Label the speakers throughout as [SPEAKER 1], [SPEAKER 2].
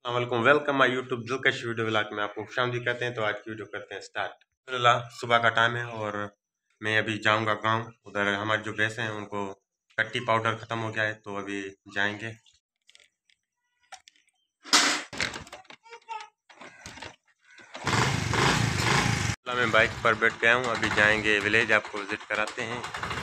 [SPEAKER 1] अस्सलाम welcome my YouTube Dilkash video vlog में आपको खुशामदीद कहते हैं। तो आज की वीडियो करते हैं स्टार्ट। सुबह का टाइम है और मैं अभी जाऊंगा गांव। उधर हमारे जो भैंस हैं उनको कट्टी पाउडर ख़त्म हो गया है तो अभी जाएंगे। मैं बाइक पर बैठ गया हूँ, अभी जाएंगे विलेज, आपको विज़िट कराते हैं।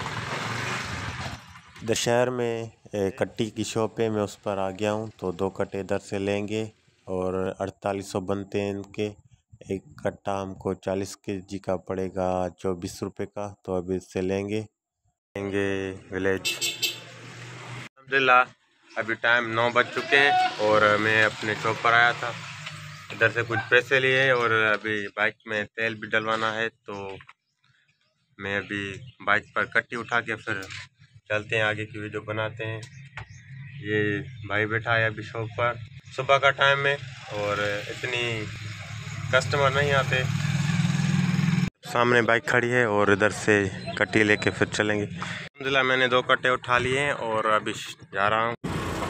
[SPEAKER 2] दशहर में कट्टी की शॉप है, मैं उस पर आ गया हूँ। तो 2 कट्टे इधर से लेंगे और 4800 बनते हैं इनके। एक कट्टा हमको 40 kg का पड़ेगा 24 रुपये का, तो अभी इससे लेंगे
[SPEAKER 1] विलेज। अल्हम्दुलिल्लाह अभी टाइम 9 बज चुके हैं और मैं अपने शॉप पर आया था। इधर से कुछ पैसे लिए और अभी बाइक में तेल भी डलवाना है, तो मैं अभी बाइक पर कट्टी उठा के फिर चलते हैं, आगे की वीडियो बनाते हैं। ये भाई बैठा है अभी शॉप पर, सुबह का टाइम है और इतनी कस्टमर नहीं आते। सामने बाइक खड़ी है और इधर से कट्टी लेके फिर चलेंगे। अल्हम्दुलिल्लाह मैंने 2 कट्टे उठा लिए हैं और अभी जा रहा हूँ।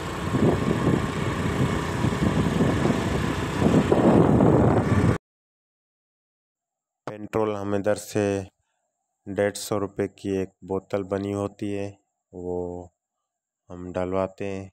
[SPEAKER 2] पेट्रोल हम इधर से 150 रुपये की एक बोतल बनी होती है, वो हम डलवाते हैं।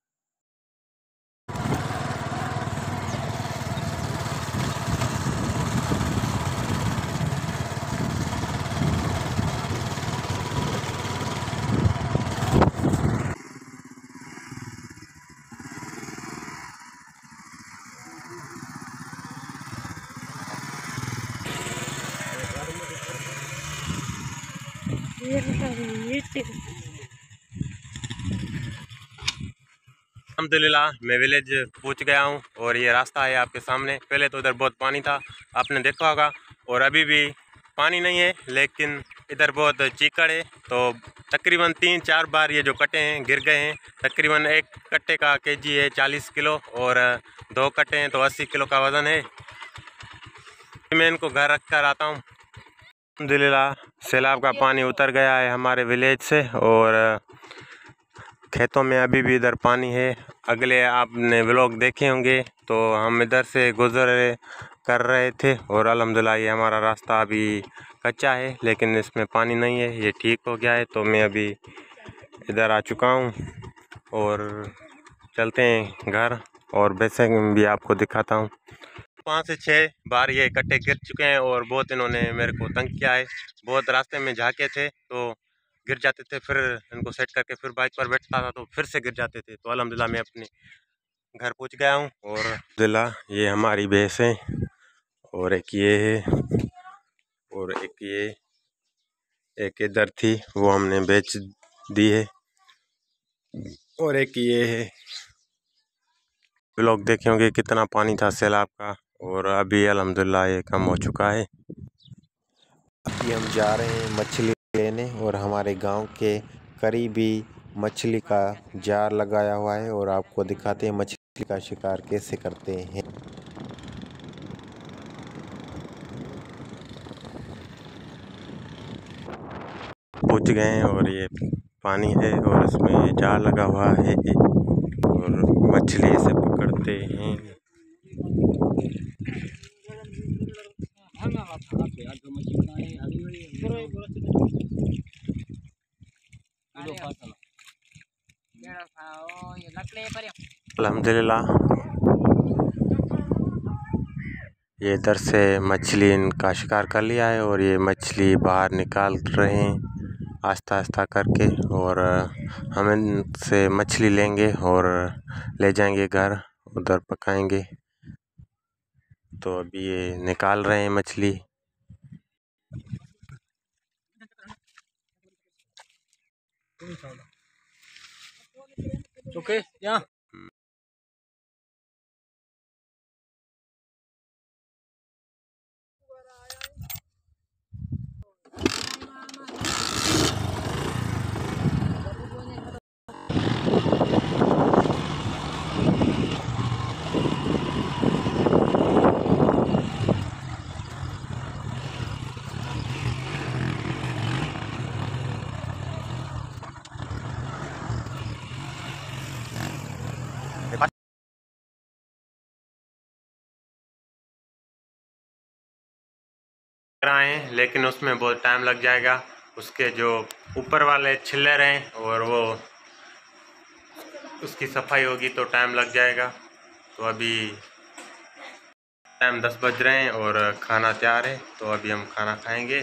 [SPEAKER 1] अल्हम्दुलिल्लाह मैं विलेज पहुंच गया हूं और ये रास्ता है आपके सामने। पहले तो इधर बहुत पानी था, आपने देखा होगा, और अभी भी पानी नहीं है, लेकिन इधर बहुत चीकड़ है। तो तकरीबन 3-4 बार ये जो कट्टे हैं गिर गए हैं। तकरीबन एक कट्टे का केजी है 40 किलो और 2 कट्टे हैं तो 80 किलो का वज़न है। मैं इनको घर रख कर आता हूँ। अल्हम्दुलिल्लाह सैलाब का पानी उतर गया है हमारे विलेज से और खेतों में अभी भी इधर पानी है। अगले आपने व्लॉग देखे होंगे, तो हम इधर से गुजर कर रहे थे और अल्हम्दुलिल्लाह ये हमारा रास्ता अभी कच्चा है, लेकिन इसमें पानी नहीं है, ये ठीक हो गया है। तो मैं अभी इधर आ चुका हूँ और चलते हैं घर और वैसे भी आपको दिखाता हूँ। 5 से 6 बार ये कट्टे गिर चुके हैं और बहुत इन्होंने मेरे को तंग किया है। बहुत रास्ते में झाके थे तो गिर जाते थे, फिर इनको सेट करके फिर बाइक पर बैठता था तो फिर से गिर जाते थे। तो अल्हम्दुलिल्लाह मैं अपने घर पहुंच गया हूं और अल्हम्दुलिल्लाह ये हमारी भैंस है और एक ये है और एक इधर थी वो हमने बेच दी है और एक ये है। लोग देखे होंगे कितना पानी था सैलाब का और अभी अल्हम्दुलिल्लाह ये कम हो चुका है।
[SPEAKER 2] अभी हम जा रहे हैं मछली लेने और हमारे गांव के करीबी मछली का जार लगाया हुआ है और आपको दिखाते हैं मछली का शिकार कैसे करते हैं।
[SPEAKER 1] पहुंच गए हैं और ये पानी है और इसमें जाल लगा हुआ है और मछली से पकड़ते हैं। अल्हम्दुलिल्लाह ये इधर से मछली इनका शिकार कर लिया है और ये मछली बाहर निकाल रहे हैं आस्ता आस्ता करके और हम इनसे मछली लेंगे और ले जाएंगे घर, उधर पकाएंगे। तो अभी ये निकाल रहे हैं मछली।
[SPEAKER 3] ओके या
[SPEAKER 1] कराए हैं, लेकिन उसमें बहुत टाइम लग जाएगा। उसके जो ऊपर वाले छिल्लर हैं और वो उसकी सफाई होगी तो टाइम लग जाएगा। तो अभी टाइम 10 बज रहे हैं और खाना तैयार है, तो अभी हम खाना खाएंगे।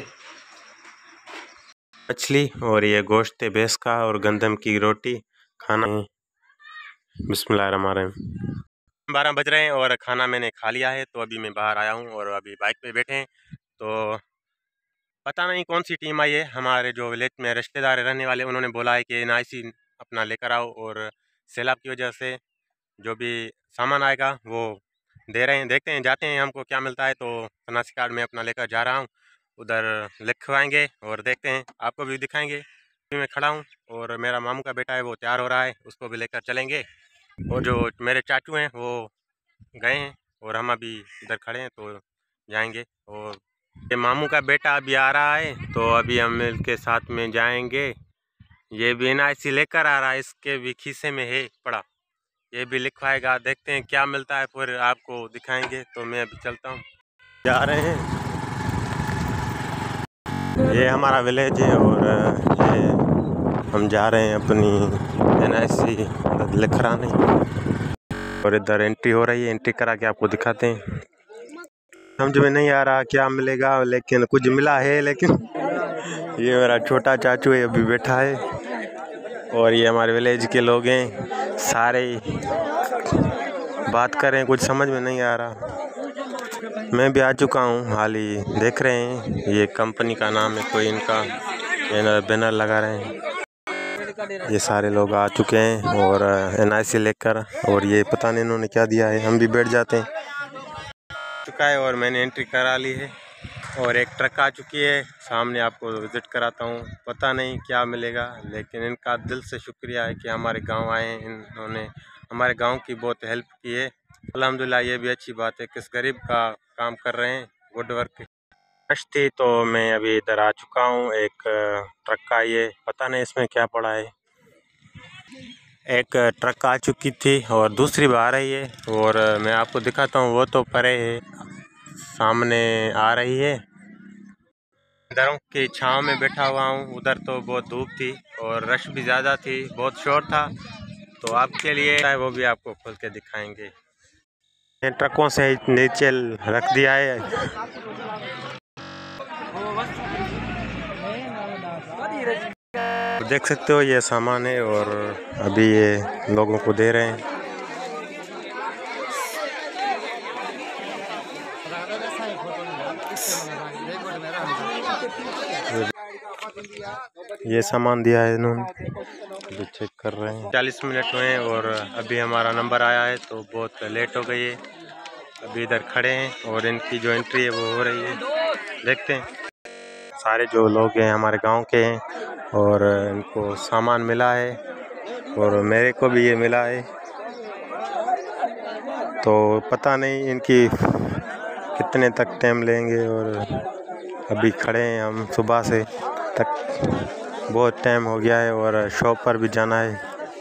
[SPEAKER 1] मछली और ये गोश्त भैंस का और गंदम की रोटी खाना। बिस्मिल्लाहिर्रहमानिर्रहीम। 12 बज रहे हैं और खाना मैंने खा लिया है, तो अभी मैं बाहर आया हूँ और अभी बाइक पे बैठे हैं। तो पता नहीं कौन सी टीम आई है, हमारे जो विलेज में रिश्तेदार रहने वाले, उन्होंने बोला है कि NIC अपना लेकर आओ और सैलाब की वजह से जो भी सामान आएगा वो दे रहे हैं। देखते हैं, जाते हैं, हमको क्या मिलता है। तो शनाख्ती कार्ड में अपना लेकर जा रहा हूँ, उधर लिखवाएंगे और देखते हैं, आपको भी दिखाएंगे। अभी मैं खड़ा हूँ और मेरा मामू का बेटा है, वो तैयार हो रहा है, उसको भी लेकर चलेंगे। और जो मेरे चाचू हैं वो गए हैं और हम अभी इधर खड़े हैं, तो जाएंगे। और ये मामू का बेटा अभी आ रहा है, तो अभी हम इसके साथ में जाएंगे। ये भी NIC लेकर आ रहा है, इसके भी खीसे में है पड़ा, ये भी लिखवाएगा। देखते हैं क्या मिलता है, फिर आपको दिखाएंगे। तो मैं अभी चलता हूँ, जा रहे हैं। ये हमारा विलेज है और ये हम जा रहे हैं अपनी NIC लिखवाने। और इधर एंट्री हो रही है, एंट्री करा के आपको दिखाते हैं। समझ में नहीं आ रहा क्या मिलेगा, लेकिन कुछ मिला है। लेकिन ये मेरा छोटा चाचू है, अभी बैठा है, और ये हमारे विलेज के लोग हैं, सारे बात कर रहे हैं, कुछ समझ में नहीं आ रहा। मैं भी आ चुका हूँ, हाल ही देख रहे हैं, ये कंपनी का नाम है कोई, इनका बैनर लगा रहे हैं। ये सारे लोग आ चुके हैं और NIC लेकर, और ये पता नहीं इन्होंने क्या दिया है। हम भी बैठ जाते हैं। चुका है और मैंने एंट्री करा ली है, और एक ट्रक आ चुकी है सामने, आपको विज़िट कराता हूँ। पता नहीं क्या मिलेगा, लेकिन इनका दिल से शुक्रिया है कि हमारे गांव आए हैं, इन्होंने हमारे गांव की बहुत हेल्प की है। अल्हम्दुलिल्लाह, ये भी अच्छी बात है, किस गरीब का काम कर रहे हैं, गुड वर्क थी। तो मैं अभी इधर आ चुका हूँ। एक ट्रक का, ये पता नहीं इसमें क्या पड़ा है। एक ट्रक आ चुकी थी और दूसरी भी आ रही है, और मैं आपको दिखाता हूँ। वो तो परे है, सामने आ रही है। दरों की छांव में बैठा हुआ हूँ, उधर तो बहुत धूप थी और रश भी ज़्यादा थी, बहुत शोर था। तो आपके लिए वो भी आपको खोल के दिखाएंगे। ट्रकों से नीचे रख दिया है। तो देख सकते हो ये सामान है, और अभी ये लोगों को दे रहे हैं। ये सामान दिया है इन्होंने, अभी चेक कर रहे हैं। 40 मिनट हुए और अभी हमारा नंबर आया है, तो बहुत लेट हो गई है। अभी इधर खड़े हैं और इनकी जो एंट्री है वो हो रही है, देखते हैं। सारे जो लोग हैं हमारे गांव के हैं, और इनको सामान मिला है, और मेरे को भी ये मिला है। तो पता नहीं इनकी कितने तक टाइम लेंगे, और अभी खड़े हैं हम सुबह से तक, बहुत टाइम हो गया है, और शॉप पर भी जाना है।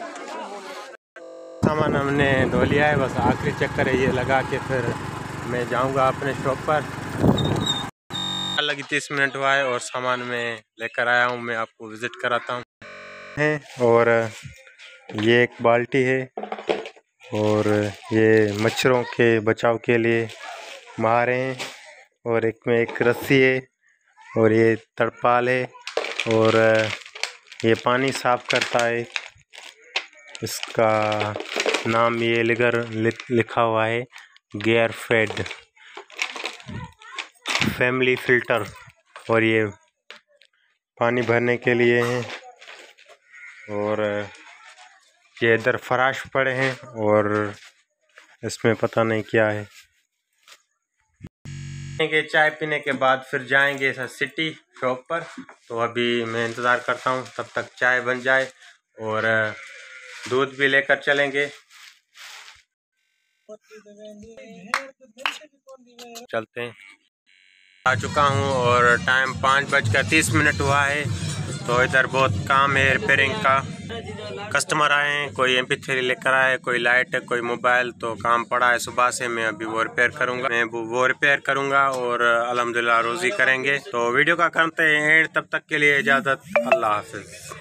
[SPEAKER 1] सामान हमने धो लिया है, बस आखिरी चक्कर है ये लगा के फिर मैं जाऊंगा अपने शॉप पर। लगी 30 मिनट हुआ है और सामान मैं लेकर आया हूँ, मैं आपको विज़िट कराता हूँ। और ये एक बाल्टी है, और ये मच्छरों के बचाव के लिए मारे हैं, और एक में एक रस्सी है, और ये तरपाल है, और ये पानी साफ करता है। इसका नाम ये लिखा हुआ है, गेयर फेड फैमिली फ़िल्टर, और ये पानी भरने के लिए हैं। और ये इधर फराश पड़े हैं, और इसमें पता नहीं क्या है। चाय पीने के बाद फिर जाएंगे सिटी शॉप पर। तो अभी मैं इंतज़ार करता हूँ, तब तक चाय बन जाए, और दूध भी लेकर चलेंगे। चलते हैं। आ चुका हूँ और टाइम 5:30 हुआ है। तो इधर बहुत काम है रिपेयरिंग का, कस्टमर आए, कोई MP3 लेकर आए, कोई लाइट, कोई मोबाइल, तो काम पड़ा है सुबह से। मैं अभी वो रिपेयर करूँगा और अल्हम्दुलिल्लाह रोज़ी करेंगे। तो वीडियो का करते हैं एंड, तब तक के लिए इजाज़त, अल्लाह हाफ़िज़।